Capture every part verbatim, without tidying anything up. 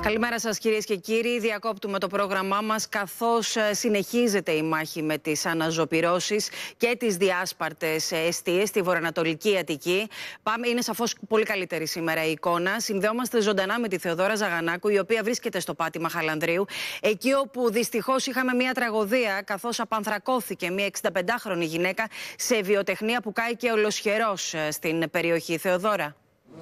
Καλημέρα σας κυρίες και κύριοι. Διακόπτουμε το πρόγραμμά μας καθώς συνεχίζεται η μάχη με τις αναζωπυρώσεις και τις διάσπαρτες εστίες στη βορειοανατολική Αττική. Πάμε, είναι σαφώς πολύ καλύτερη σήμερα η εικόνα. Συνδεόμαστε ζωντανά με τη Θεοδώρα Ζαγανάκου, η οποία βρίσκεται στο πάτημα Χαλανδρίου, εκεί όπου δυστυχώς είχαμε μια τραγωδία καθώς απανθρακώθηκε μια εξηνταπεντάχρονη γυναίκα σε βιοτεχνία που κάηκε ολοσχερός στην περιοχή. Θεοδώρα.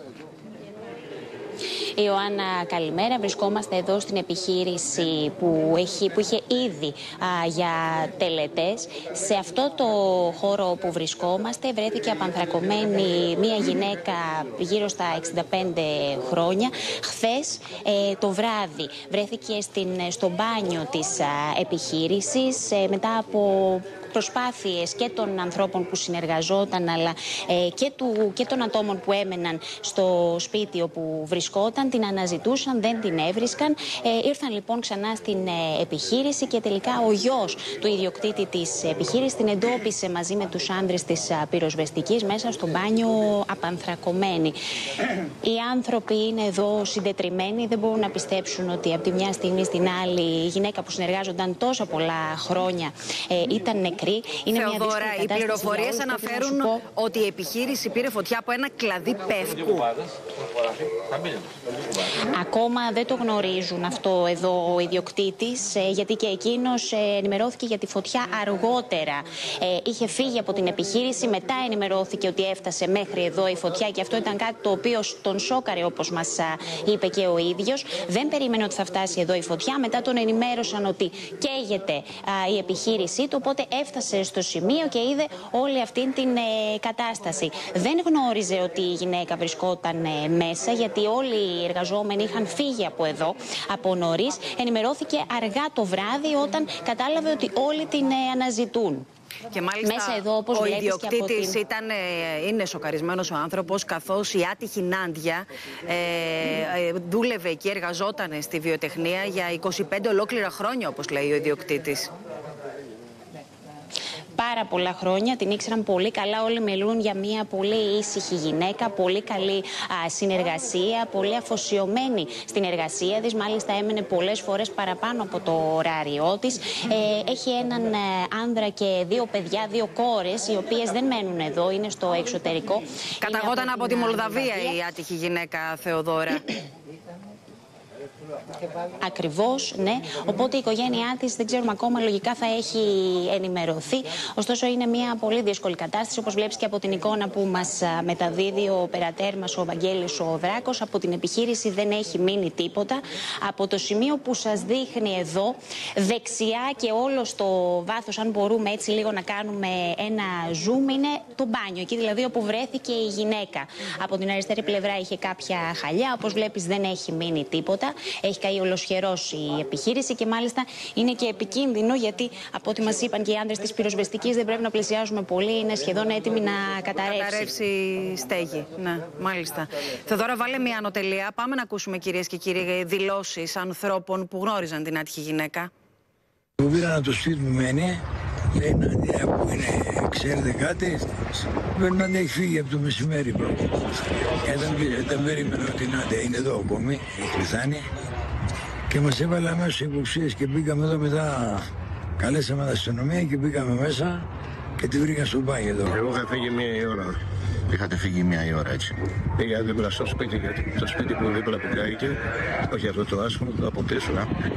Ιωάννα, καλημέρα. Βρισκόμαστε εδώ στην επιχείρηση που, έχει, που είχε ήδη α, για τελετές. Σε αυτό το χώρο που βρισκόμαστε βρέθηκε απανθρακωμένη μία γυναίκα γύρω στα εξήντα πέντε χρόνια. Χθες ε, το βράδυ βρέθηκε στην, στο μπάνιο της α, επιχείρησης ε, μετά από προσπάθειες και των ανθρώπων που συνεργαζόταν αλλά ε, και, του, και των ατόμων που έμεναν στο σπίτι όπου βρισκόταν. Την αναζητούσαν, δεν την έβρισκαν. Ε, ήρθαν λοιπόν ξανά στην ε, επιχείρηση και τελικά ο γιος του ιδιοκτήτη της επιχείρησης την εντόπισε μαζί με τους άνδρες της α, πυροσβεστικής μέσα στο μπάνιο απανθρακωμένη. Οι άνθρωποι είναι εδώ συντετριμμένοι, δεν μπορούν να πιστέψουν ότι από τη μια στιγμή στην άλλη η γυναίκα που συνεργάζονταν τόσα πολλά χρόνια ε, ήταν νεκρή. Είναι Θεοδώρα, οι πληροφορίες αναφέρουν πω... ότι η επιχείρηση πήρε φωτιά από ένα κλαδί πεύκου. Ακόμα δεν το γνωρίζουν αυτό εδώ ο ιδιοκτήτης, γιατί και εκείνος ενημερώθηκε για τη φωτιά αργότερα. Είχε φύγει από την επιχείρηση, μετά ενημερώθηκε ότι έφτασε μέχρι εδώ η φωτιά και αυτό ήταν κάτι το οποίο τον σόκαρε, όπως μας είπε και ο ίδιος. Δεν περίμενε ότι θα φτάσει εδώ η φωτιά, μετά τον ενημέρωσαν ότι καίγεται η επιχείρησή του, οπότε έφτασε στο σημείο και είδε όλη αυτή την ε, κατάσταση. Δεν γνώριζε ότι η γυναίκα βρισκόταν ε, μέσα, γιατί όλοι οι εργαζόμενοι είχαν φύγει από εδώ από νωρίς. Ενημερώθηκε αργά το βράδυ όταν κατάλαβε ότι όλοι την ε, αναζητούν. Και μάλιστα μέσα εδώ, όπως ο ιδιοκτήτης την... ήταν, είναι σοκαρισμένος ο άνθρωπος, καθώς η άτυχη Νάντια ε, ε, δούλευε εκεί, εργαζόταν στη βιοτεχνία για είκοσι πέντε ολόκληρα χρόνια, όπως λέει ο ιδιοκτήτης. Πάρα πολλά χρόνια, την ήξεραν πολύ καλά. Όλοι μιλούν για μια πολύ ήσυχη γυναίκα, πολύ καλή α, συνεργασία, πολύ αφοσιωμένη στην εργασία της. Μάλιστα έμενε πολλές φορές παραπάνω από το ωράριό της. Ε, έχει έναν ε, άνδρα και δύο παιδιά, δύο κόρες, οι οποίες δεν μένουν εδώ, είναι στο εξωτερικό. Καταγόταν από, από τη Μολδαβία, Μολδαβία η άτυχη γυναίκα, Θεοδώρα. Ακριβώς, ναι. Οπότε η οικογένειά της δεν ξέρουμε ακόμα, λογικά θα έχει ενημερωθεί. Ωστόσο είναι μια πολύ δύσκολη κατάσταση, όπως βλέπεις και από την εικόνα που μας μεταδίδει ο περατέρ μας, ο Βαγγέλης ο Δράκος. Από την επιχείρηση δεν έχει μείνει τίποτα. Από το σημείο που σας δείχνει εδώ, δεξιά και όλο στο βάθος, αν μπορούμε έτσι λίγο να κάνουμε ένα zoom, είναι το μπάνιο. Εκεί δηλαδή όπου βρέθηκε η γυναίκα. Από την αριστερή πλευρά είχε κάποια χαλιά, όπως βλέπεις δεν έχει μείνει τίποτα. Έχει καεί ολοσχερός η επιχείρηση και μάλιστα είναι και επικίνδυνο, γιατί από ό,τι μας είπαν και οι άντρες της πυροσβεστικής δεν πρέπει να πλησιάζουμε πολύ, είναι σχεδόν έτοιμη να καταρρεύσει. Καταρρεύσει στέγη, ναι, μάλιστα. Θεοδώρα, βάλε μια ανωτελεία. Πάμε να ακούσουμε, κυρίες και κύριοι, δηλώσεις ανθρώπων που γνώριζαν την άτυχη γυναίκα. Που πήραν από το σπίτι μου μένει, λέει Νάντια που είναι, ξέρετε κάτι, πρέπει να έχει φύγει από το μεσημέρι πρώτα. Δεν, δεν περίμενα ότι η Νάντια είναι εδώ ακόμη, έχει πεθάνει. Και μας έβαλε αμέσως υποψίες και μπήκαμε εδώ μετά, καλέσαμε την αστυνομία και μπήκαμε μέσα και τη βρήκα στο μπάνιο εδώ. Εγώ είχα φύγει μία η ώρα. Είχατε φύγει μία η ώρα, έτσι. Πήγα δίπλα στο σπίτι, γιατί το σπίτι που δίπλα που κάηκε, όχι αυτό το άσχημο, το από πίσω.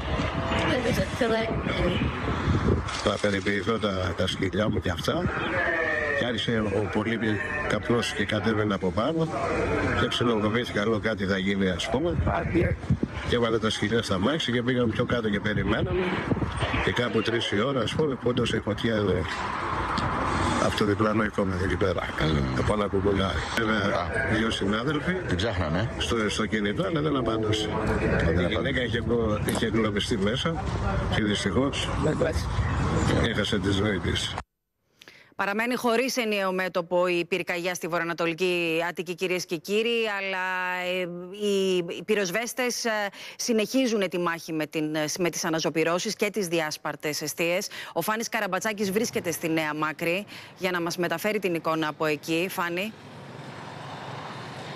Θα περιποιηθώ τα, τα σκυλιά μου και αυτά. Και άρχισε ο Πολύμπης καπνός και κατέβαινε από πάνω. Και ξενοκομήθηκα, λέω κάτι θα γίνει, ας πούμε. Και έβαλε τα σκυλιά στα μάξι και πήγαμε πιο κάτω και περιμέναμε. Και κάπου τρεις η ώρα, ας πούμε, πόντως η φωτιά έδε. Αυτό διπλανό εικόνα εκεί πέρα. Από ένα κουκουλάρι. Βέβαια, δύο συνάδελφοι. Την ψάχνανε. Στο, στο κινητό, αλλά δεν απαντούσε. Η γυναίκα είχε, είχε εγκλωβιστεί μέσα και δυστυχώς έχασε τη ζωή της. Παραμένει χωρίς ενιαίο μέτωπο η πυρκαγιά στη βορειοανατολική Αττική, κυρίες και κύριοι, αλλά ε, οι πυροσβέστες ε, συνεχίζουν τη μάχη με, την, με τις αναζωπυρώσεις και τις διάσπαρτες εστίες. Ο Φάνης Καραμπατσάκης βρίσκεται στη Νέα Μάκρη για να μας μεταφέρει την εικόνα από εκεί. Φάνη.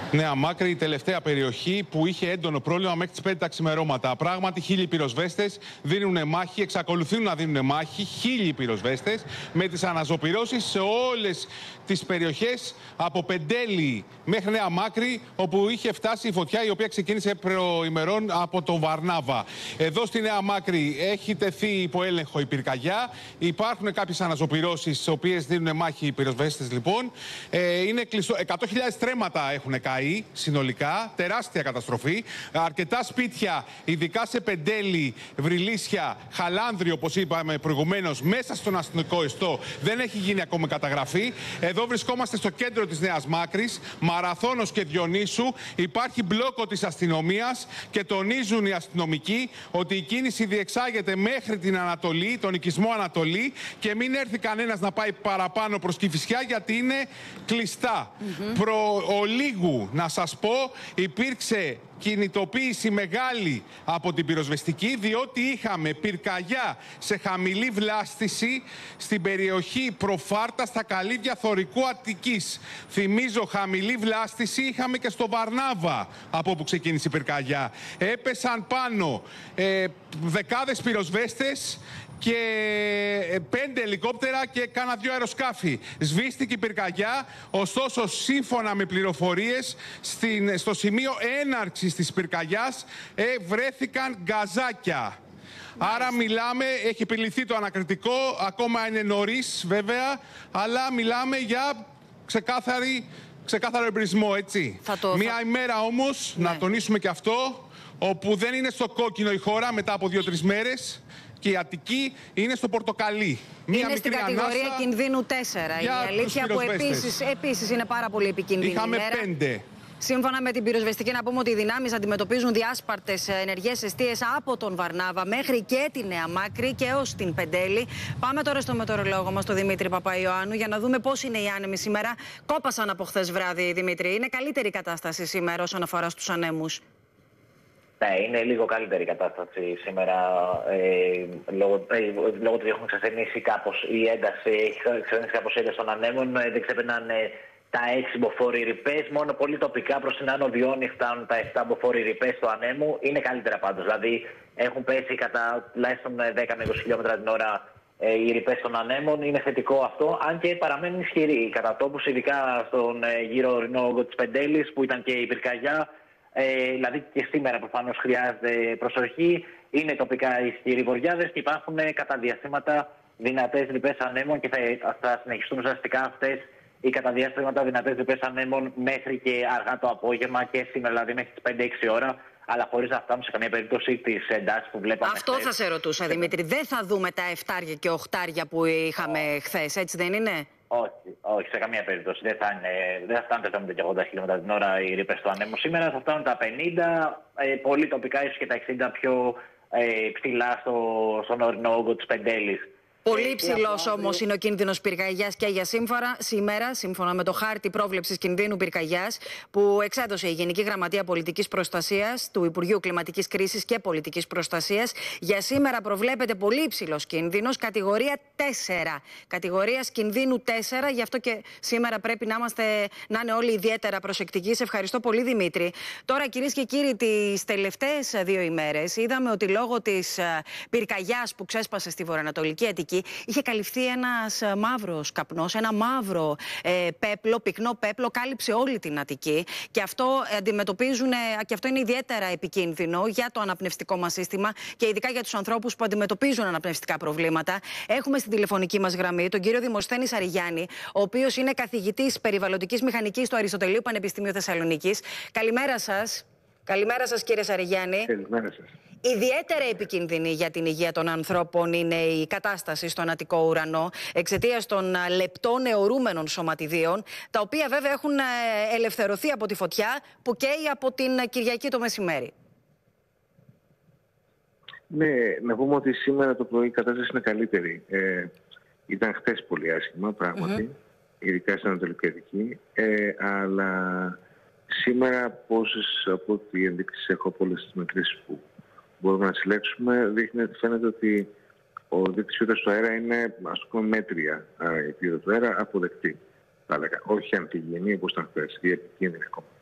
Νέα Μάκρη, η τελευταία περιοχή που είχε έντονο πρόβλημα μέχρι τις πέντε τα ξημερώματα. Πράγματι, χίλιοι πυροσβέστες δίνουν μάχη, εξακολουθούν να δίνουν μάχη, χίλιοι πυροσβέστες, με τις αναζωπυρώσεις σε όλες τις περιοχές από Πεντέλη μέχρι Νέα Μάκρη, όπου είχε φτάσει η φωτιά η οποία ξεκίνησε προημερών από τον Βαρνάβα. Εδώ στη Νέα Μάκρη έχει τεθεί υπό έλεγχο η πυρκαγιά. Υπάρχουν κάποιες αναζωπυρώσεις, στις οποίες δίνουν μάχη οι πυροσβέστες λοιπόν. Ε, είναι κλειστό. εκατό χιλιάδες τρέματα έχουν καεί συνολικά. Τεράστια καταστροφή. Αρκετά σπίτια, ειδικά σε Πεντέλη, Βρυλίσια, Χαλάνδρη, όπως είπαμε προηγουμένως, μέσα στον αστυνομικό ιστό δεν έχει γίνει ακόμα καταγραφή. Εδώ βρισκόμαστε στο κέντρο της Νέας Μάκρης, Μαραθώνος και Διονύσου. Υπάρχει μπλόκο της αστυνομίας και τονίζουν οι αστυνομικοί ότι η κίνηση διεξάγεται μέχρι την Ανατολή, τον οικισμό Ανατολή, και μην έρθει κανένας να πάει παραπάνω προς Κηφισιά, γιατί είναι κλειστά. Mm-hmm. Προ ολίγου να σας πω, υπήρξε κινητοποίηση μεγάλη από την πυροσβεστική, διότι είχαμε πυρκαγιά σε χαμηλή βλάστηση στην περιοχή Προφάρτα, στα καλύβια Θωρικού Αττικής. Θυμίζω, χαμηλή βλάστηση είχαμε και στο Βαρνάβα, από όπου ξεκίνησε η πυρκαγιά. Έπεσαν πάνω ε, δεκάδες πυροσβέστες και πέντε ελικόπτερα και κάνα δυο αεροσκάφη. Σβήστηκε η πυρκαγιά, ωστόσο σύμφωνα με πληροφορίες στην, στο σημείο έναρξης της πυρκαγιάς ε, βρέθηκαν γκαζάκια. Άρα μιλάμε, έχει επιληθεί το ανακριτικό, ακόμα είναι νωρίς βέβαια, αλλά μιλάμε για ξεκάθαρη, ξεκάθαρο εμπρισμό, έτσι. Το... Μία ημέρα όμως, ναι, να τονίσουμε και αυτό, όπου δεν είναι στο κόκκινο η χώρα μετά από δύο-τρεις μέρες, και η Αττική είναι στο πορτοκαλί. Μία είναι στην κατηγορία κινδύνου τέσσερα. Η αλήθεια, που επίσης, επίσης είναι πάρα πολύ επικίνδυνη. Είχαμε ημέρα. πέντε. Σύμφωνα με την πυροσβεστική, να πούμε ότι οι δυνάμεις αντιμετωπίζουν διάσπαρτες ενεργές εστίες από τον Βαρνάβα μέχρι και τη Νέα Μάκρη και έως την Πεντέλη. Πάμε τώρα στο μετεωρολόγο μας, τον Δημήτρη Παπαϊωάννου, για να δούμε πώς είναι οι άνεμοι σήμερα. Κόπασαν από χθες βράδυ, Δημήτρη. Είναι καλύτερη κατάσταση σήμερα όσον αφορά στους ανέμους? Ναι, είναι λίγο καλύτερη η κατάσταση σήμερα, ε, λόγω, ε, λόγω του ότι έχουμε ξεσθενήσει κάπως η ένταση, έχει ξεσθενήσει κάπως η ένταση των ανέμων, ε, δεν ξεπερνάνε ε, τα έξι μποφόρ ρηπές, μόνο πολύ τοπικά προς την Άνω Διόνη φτάνουν τα επτά μποφόρ ρηπές του ανέμου, είναι καλύτερα πάντως, δηλαδή έχουν πέσει κατά τουλάχιστον δέκα με είκοσι χιλιόμετρα την ώρα ε, οι ρηπές των ανέμων, είναι θετικό αυτό, αν και παραμένουν ισχυροί κατά τόπους, ειδικά στον ε, γύρο ορεινό όγκο της Πεντέλης που ήταν και η πυρκαγιά. Ε, δηλαδή και σήμερα προφανώς χρειάζεται προσοχή. Είναι τοπικά ισχυροί βοριάδες και υπάρχουν κατά διαστήματα δυνατές ρηπές ανέμων και θα, θα συνεχιστούν ουσιαστικά αυτές οι κατά διαστήματα δυνατές ρηπές ανέμων μέχρι και αργά το απόγευμα και σήμερα, δηλαδή μέχρι τις πέντε έξι ώρα, αλλά χωρίς να φτάνουν σε καμία περίπτωση τις εντάσεις που βλέπαμε. Αυτό χθες. Θα σε ρωτούσα, Δημήτρη. Δεν θα δούμε τα εφτάρια και οχτάρια που είχαμε oh. χθες, έτσι δεν είναι? Όχι, όχι, σε καμία περίπτωση. Δεν θα, είναι, δεν θα φτάνουν τα εβδομήντα και ογδόντα χιλιόμετρα την ώρα οι ρήπες του ανέμου. Σήμερα θα φτάνουν τα πενήντα, ε, πολύ τοπικά ίσως και τα εξήντα πιο ε, ψηλά στο, στον ορεινό όγκο της Πεντέλης. Πολύ ψηλός όμως είναι ο κίνδυνος πυρκαγιάς και για σύμφωνα, σήμερα, σύμφωνα με το χάρτη πρόβλεψης κινδύνου πυρκαγιάς που εξέδωσε η Γενική Γραμματεία Πολιτικής Προστασίας του Υπουργείου Κλιματικής Κρίσης και Πολιτικής Προστασίας. Για σήμερα προβλέπεται πολύ υψηλός κίνδυνος, κατηγορία τέσσερα. Κατηγορίας κινδύνου τέσσερα, γι' αυτό και σήμερα πρέπει να, είμαστε, να είναι όλοι ιδιαίτερα προσεκτικοί. Σε ευχαριστώ πολύ, Δημήτρη. Τώρα, κυρίες και κύριοι, τις τελευταίες δύο ημέρες είδαμε ότι λόγω της πυρκαγιάς που ξέσπασε στη βορειοανατολική Αττική, είχε καλυφθεί ένας μαύρος καπνός, ένα μαύρο ε, πέπλο, πυκνό πέπλο, κάλυψε όλη την Αττική. Και αυτό αντιμετωπίζουν, και αυτό είναι ιδιαίτερα επικίνδυνο για το αναπνευστικό μας σύστημα και ειδικά για τους ανθρώπους που αντιμετωπίζουν αναπνευστικά προβλήματα. Έχουμε στην τηλεφωνική μας γραμμή τον κύριο Δημοσθένη Σαριγιάννη, ο οποίος είναι καθηγητής περιβαλλοντικής μηχανικής του Αριστοτελείου Πανεπιστημίου Θεσσαλονίκης. Καλημέρα σας. Καλημέρα σας, κύριε Σαριγιάννη. Καλημέρα σας. Ιδιαίτερα επικίνδυνη για την υγεία των ανθρώπων είναι η κατάσταση στον Αττικό ουρανό εξαιτίας των λεπτών αιωρούμενων σωματιδίων, τα οποία βέβαια έχουν ελευθερωθεί από τη φωτιά που καίει από την Κυριακή το μεσημέρι. Ναι, να πούμε ότι σήμερα το πρωί η κατάσταση είναι καλύτερη. Ε, ήταν χθες πολύ άσχημα, πράγματι, mm-hmm. ειδικά στην Ανατολική Αττική, ε, αλλά σήμερα, πόσες από ό,τι ενδείξεις έχω από όλες τις μετρήσεις που μπορούμε να συλλέξουμε, δείχνει ότι φαίνεται ότι ο δείκτης ποιότητας του αέρα είναι, ας πούμε, μέτρια η ποιότητα του αέρα, αποδεκτή, θα έλεγα. Όχι αντιγενή όπως ήταν χθες, ή επικίνδυνη ακόμα.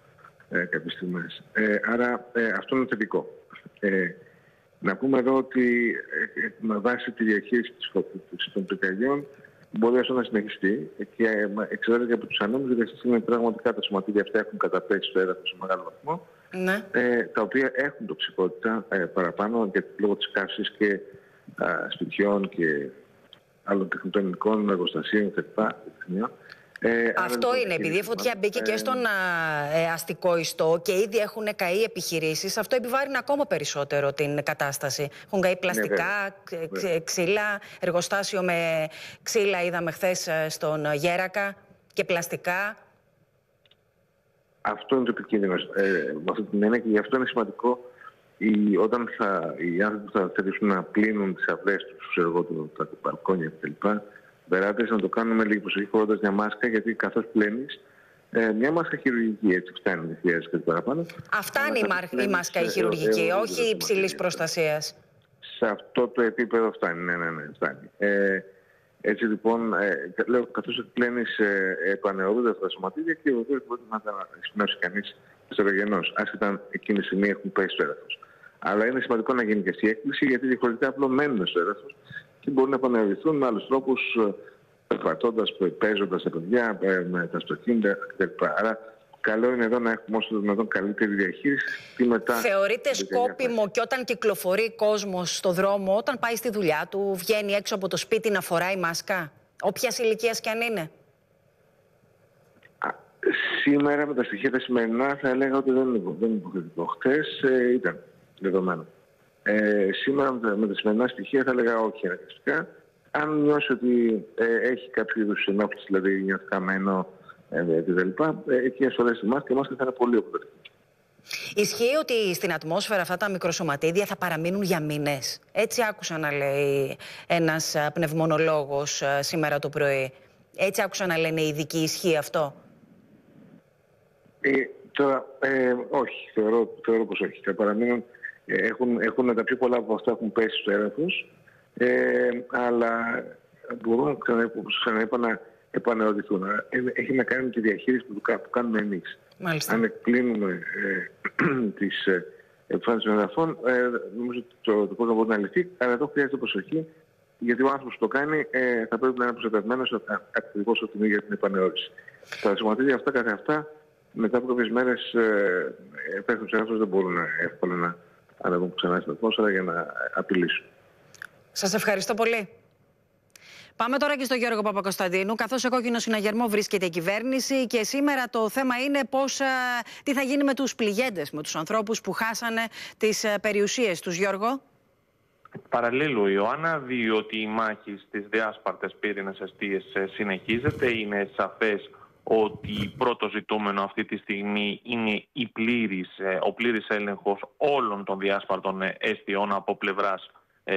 ε, κάποιες στιγμές. Ε, άρα ε, αυτό είναι θετικό. Ε, να πούμε εδώ ότι ε, με βάση τη διαχείριση των πυρκαγιών μπορεί αυτό να συνεχιστεί και ε, εξαρτάται και από τους ανέμους, γιατί αυτή είναι πραγματικά τα σωματίδια αυτά έχουν καταπέσει στο έδαφος σε μεγάλο βαθμό, ναι. ε, τα οποία έχουν τοξικότητα ε, παραπάνω γιατί λόγω της καύσης και α, σπιτιών και άλλων τεχνητών υλικών, εργοστασίων κτλ. Ε, Αυτό είναι, επειδή η φωτιά μπήκε ε, και στον ε, αστικό ιστό και ήδη έχουν καεί επιχειρήσεις, αυτό επιβάρυνε ακόμα περισσότερο την κατάσταση. Έχουν καεί πλαστικά, ναι, ξ, ξύλα, εργοστάσιο με ξύλα είδαμε χθες στον Γέρακα και πλαστικά. Αυτό είναι το επικίνδυνο ε, με αυτή την έννοια και γι' αυτό είναι σημαντικό οι, όταν θα, οι άνθρωποι θα θελήσουν να πλύνουν τις αυλές τους, εγώ, τα μπαλκόνια κτλ. Περάτες να το κάνουμε με λίγη προσοχή φορώντας μια μάσκα, γιατί καθώς πλένεις, ε, μια μάσκα χειρουργική έτσι φτάνει, δεν χρειάζεται κάτι παραπάνω. Αυτά είναι η, η μάσκα η χειρουργική, ε, ε, όχι η υψηλής προστασίας. Σε αυτό το επίπεδο φτάνει, ναι, ναι, ναι, φτάνει. Ε, έτσι λοιπόν, ε, λέω, καθώς πλένεις ε, επανεωρούνται αυτά τα σωματίδια και βεβαίως μπορεί να τα εισπνεύσει κανείς εστερογενώς, άσχετα αν εκείνη τη στιγμή έχουν πέσει στο έδαφος. Αλλά είναι σημαντικό να γίνει και αυτή η έκκληση, γιατί διαφορετικά απλό μένουν στο έδαφος και μπορούν να επανεωρηθούν με άλλους τρόπους, περπατώντας, παίζοντας τα παιδιά, με τα αυτοκίνητα κτλ. Άρα, καλό είναι εδώ να έχουμε όσο το δυνατόν καλύτερη διαχείριση. Μετά... Θεωρείται σκόπιμο και όταν κυκλοφορεί κόσμος στο δρόμο, όταν πάει στη δουλειά του, βγαίνει έξω από το σπίτι να φοράει μάσκα, όποιας ηλικίας κι αν είναι? Α, σήμερα με τα στοιχεία τα σημερινά θα έλεγα ότι δεν είναι υποχρεωτικό. Χθες ε, ήταν δεδομένο. Ε, σήμερα με τα σημερινά στοιχεία θα έλεγα όχι αναγκαστικά. Αν νιώσει ότι ε, έχει κάποιο είδους ενόχληση, δηλαδή νιώθει καμένο ε, κτλ., ε, εκεί ασφαλές η μάσκα, η μάσκα θα είναι πολύ οπλωτική. Ισχύει ότι στην ατμόσφαιρα αυτά τα μικροσωματίδια θα παραμείνουν για μήνες? Έτσι άκουσα να λέει ένας πνευμονολόγος σήμερα το πρωί. Έτσι άκουσα να λένε οι ειδικοί. Ισχύει αυτό? Ε, τώρα, ε, όχι. Θεωρώ, θεωρώ πως όχι. Θα παραμείνουν. Έχουν, έχουν, τα πιο πολλά από αυτά έχουν πέσει στο έδαφος, ε, αλλά μπορούν, όπως ξαναείπα, να επανεωρηθούν. Έχει να κάνει με τη διαχείριση που, που κάνουμε εμείς. Μάλιστα. Αν εκκλίνουμε ε, τις ε, επιφάνειες των εδαφών, ε, νομίζω ότι το, το πρόβλημα μπορεί να λυθεί, αλλά εδώ χρειάζεται προσοχή, γιατί ο άνθρωπος που το κάνει ε, θα πρέπει να είναι προστατευμένος ακριβώς από την ίδια την επανεώρηση. Τα σωματίδια αυτά καθ' αυτά, μετά από κάποιες μέρες ε, πέφτουν σε έδαφος, δεν μπορούν εύκολα να ανεβούν ξανά στην ατμόσφαιρα για να απειλήσουν. Σας ευχαριστώ πολύ. Πάμε τώρα και στο Γιώργο Παπακοσταντίνου. Καθώς σε κόκκινο συναγερμό βρίσκεται η κυβέρνηση και σήμερα το θέμα είναι πώς, τι θα γίνει με τους πληγέντες, με τους ανθρώπους που χάσανε τις περιουσίες τους. Γιώργο. Παραλλήλου, Ιωάννα, διότι η μάχη στις διάσπαρτες πύρινες εστίες συνεχίζεται. Είναι σαφές ότι πρώτο ζητούμενο αυτή τη στιγμή είναι η πλήρης, ο πλήρης έλεγχος όλων των διάσπαρτων εστιών από πλευράς,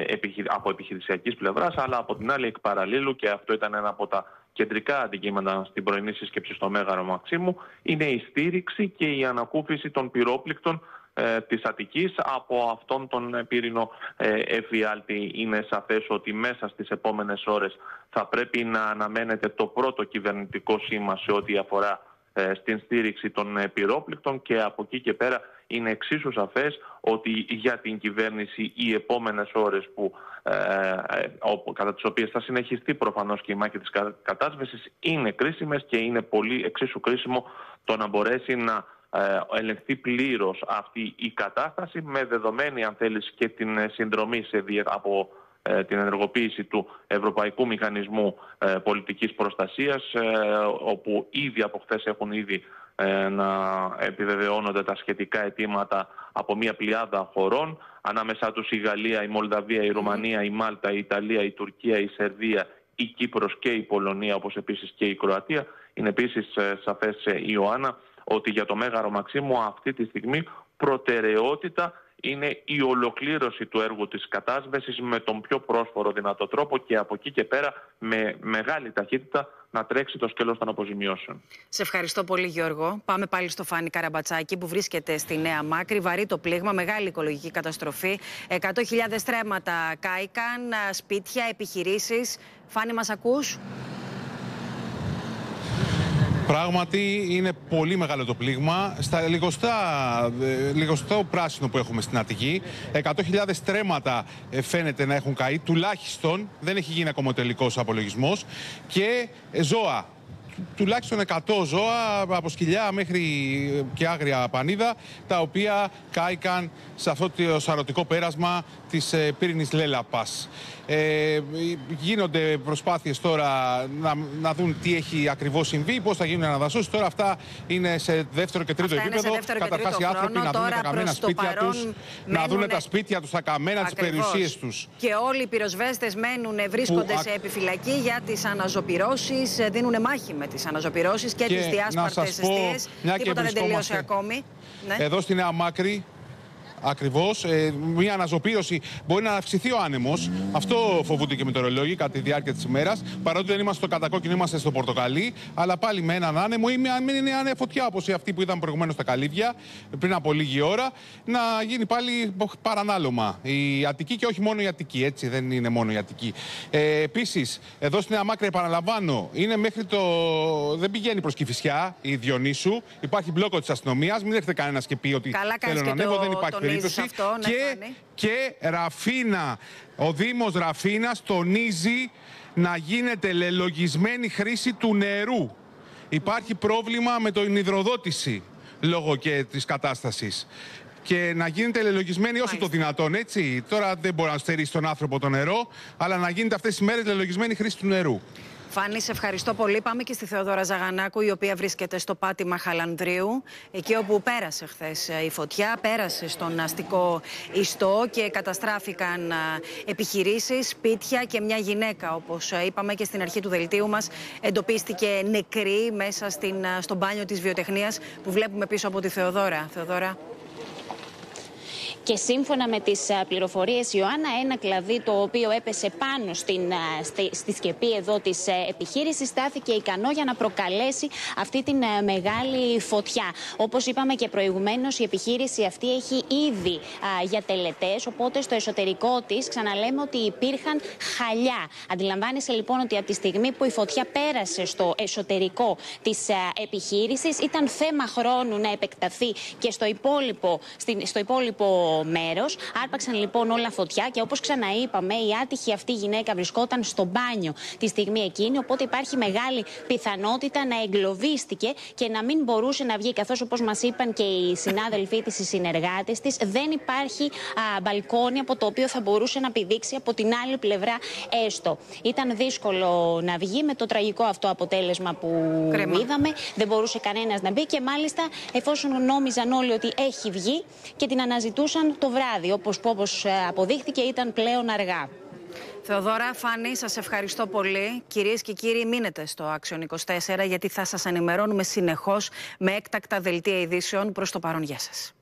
από επιχειρησιακής πλευράς, αλλά από την άλλη εκ παραλλήλου, και αυτό ήταν ένα από τα κεντρικά αντικείμενα στην πρωινή σύσκεψη στο Μέγαρο Μαξίμου, είναι η στήριξη και η ανακούφιση των πυρόπληκτων ε, της Αττικής από αυτόν τον πύρινο ε, εφιάλτη. Είναι σαφές ότι μέσα στις επόμενες ώρες θα πρέπει να αναμένεται το πρώτο κυβερνητικό σήμα σε ό,τι αφορά ε, στην στήριξη των ε, πυρόπληκτων, και από εκεί και πέρα είναι εξίσου σαφές ότι για την κυβέρνηση οι επόμενες ώρες που, ε, ε, όπου, κατά τις οποίες θα συνεχιστεί προφανώς και η μάχη της κατάσβεσης είναι κρίσιμες, και είναι πολύ εξίσου κρίσιμο το να μπορέσει να ε, ελεγχθεί πλήρως αυτή η κατάσταση, με δεδομένη, αν θέλεις, και την συνδρομή σε, από ε, την ενεργοποίηση του Ευρωπαϊκού Μηχανισμού ε, Πολιτικής Προστασίας, ε, όπου ήδη από χθες έχουν ήδη να επιβεβαιώνονται τα σχετικά αιτήματα από μια πλειάδα χωρών, ανάμεσά τους η Γαλλία, η Μολδαβία, η Ρουμανία, η Μάλτα, η Ιταλία, η Τουρκία, η Σερβία, η Κύπρος και η Πολωνία, όπως επίσης και η Κροατία. Είναι επίσης σαφές, Ιωάννα, ότι για το Μέγαρο Μαξίμου αυτή τη στιγμή προτεραιότητα είναι η ολοκλήρωση του έργου της κατάσβεσης με τον πιο πρόσφορο δυνατό τρόπο, και από εκεί και πέρα με μεγάλη ταχύτητα να τρέξει το σκέλος των αποζημιώσεων. Σε ευχαριστώ πολύ, Γιώργο. Πάμε πάλι στο Φάνη Καραμπατσάκη, που βρίσκεται στη Νέα Μάκρη. Βαρύ το πλήγμα, μεγάλη οικολογική καταστροφή. εκατό χιλιάδες στρέμματα κάηκαν, σπίτια, επιχειρήσεις. Φάνη, μας ακούς? Πράγματι είναι πολύ μεγάλο το πλήγμα. Στα λιγοστά, λιγοστό πράσινο που έχουμε στην Αττική, εκατό χιλιάδες στρέμματα φαίνεται να έχουν καεί, τουλάχιστον, δεν έχει γίνει ακόμα ο τελικός απολογισμός, και ζώα. Τουλάχιστον εκατό ζώα, από σκυλιά μέχρι και άγρια πανίδα, τα οποία κάηκαν σε αυτό το σαρωτικό πέρασμα της πύρινης Λέλαπας. Ε, γίνονται προσπάθειες τώρα να, να δουν τι έχει ακριβώς συμβεί, πώς θα γίνουν οι αναδασώσεις. Τώρα αυτά είναι σε δεύτερο και τρίτο αυτά επίπεδο. Καταρχάς οι άνθρωποι να δουν τα καμένα σπίτια τους, μένουν... να δουν τα σπίτια τους, τα καμένα, τις περιουσίες τους. Και όλοι οι πυροσβέστες μένουν, βρίσκονται που... σε επιφυλακή για τις αναζωπυρώσεις, δίνουν μάχη με τις αναζωπυρώσεις και, και τις διάσπαρτες εστίες. Τίποτα δεν τελείωσε ακόμη. Ναι. Εδώ στη Νέα Μάκρη, ακριβώς, ε, μια αναζωπήρωση, μπορεί να αυξηθεί ο άνεμος. Αυτό φοβούνται και οι μετεωρολόγοι κατά τη διάρκεια της ημέρας. Παρότι δεν είμαστε στο κατακόκκινο, είμαστε στο πορτοκαλί. Αλλά πάλι με έναν άνεμο ή με μια φωτιά, όπως αυτή που είδαμε προηγουμένως στα Καλύβια πριν από λίγη ώρα, να γίνει πάλι παρανάλωμα η Αττική, και όχι μόνο η Αττική. Έτσι, δεν είναι μόνο η Αττική. Ε, επίσης, εδώ στη Νέα Μάκρη, επαναλαμβάνω, είναι μέχρι το. Δεν πηγαίνει προς Κηφισιά η Διονύσου. Υπάρχει μπλόκο της αστυνομίας. Μην έρχεται κανένας και πει ότι θέλω να ανέβω, δεν υπάρχει. Αυτό, ναι, και, και Ραφίνα, ο Δήμος Ραφίνας τονίζει να γίνεται λελογισμένη χρήση του νερού. Υπάρχει πρόβλημα με την υδροδότηση λόγω και της κατάστασης. Και να γίνεται λελογισμένη όσο το δυνατόν, έτσι. Τώρα δεν μπορεί να στερήσει τον άνθρωπο το νερό, αλλά να γίνεται αυτές τις μέρες λελογισμένη χρήση του νερού. Φάνη, σε ευχαριστώ πολύ. Πάμε και στη Θεοδόρα Ζαγανάκου, η οποία βρίσκεται στο πάτημα Χαλανδρίου, εκεί όπου πέρασε χθες η φωτιά, πέρασε στον αστικό ιστό και καταστράφηκαν επιχειρήσεις, σπίτια, και μια γυναίκα, όπως είπαμε και στην αρχή του δελτίου μας, εντοπίστηκε νεκρή μέσα στην, στο μπάνιο της βιοτεχνίας που βλέπουμε πίσω από τη Θεοδόρα. Θεοδόρα. Και σύμφωνα με τις πληροφορίες, Ιωάννα, ένα κλαδί το οποίο έπεσε πάνω στην, στη, στη σκεπή εδώ της επιχείρησης στάθηκε ικανό για να προκαλέσει αυτή την μεγάλη φωτιά. Όπως είπαμε και προηγουμένως, η επιχείρηση αυτή έχει ήδη α, για τελετές, οπότε στο εσωτερικό της ξαναλέμε ότι υπήρχαν χαλιά. Αντιλαμβάνεσαι λοιπόν ότι από τη στιγμή που η φωτιά πέρασε στο εσωτερικό της α, επιχείρησης, ήταν θέμα χρόνου να επεκταθεί και στο υπόλοιπο, στην, στο υπόλοιπο μέρος. Άρπαξαν λοιπόν όλα φωτιά και, όπως ξαναείπαμε, η άτυχη αυτή γυναίκα βρισκόταν στο μπάνιο τη στιγμή εκείνη, οπότε υπάρχει μεγάλη πιθανότητα να εγκλωβίστηκε και να μην μπορούσε να βγει, καθώς, όπως μας είπαν και οι συνάδελφοί της, οι συνεργάτες της, δεν υπάρχει α, μπαλκόνι από το οποίο θα μπορούσε να πηδήξει από την άλλη πλευρά έστω. Ήταν δύσκολο να βγει με το τραγικό αυτό αποτέλεσμα που Κρέμα. είδαμε. Δεν μπορούσε κανένας να μπει και μάλιστα, εφόσον νόμιζαν όλοι ότι έχει βγει και την αναζητούσαν το βράδυ, όπως, όπως αποδείχθηκε, ήταν πλέον αργά. Θεοδόρα, Φάνη, σας ευχαριστώ πολύ. Κυρίες και κύριοι, μείνετε στο Action είκοσι τέσσερα, γιατί θα σας ενημερώνουμε συνεχώς με έκτακτα δελτία ειδήσεων. Προς το παρόν, γεια σας.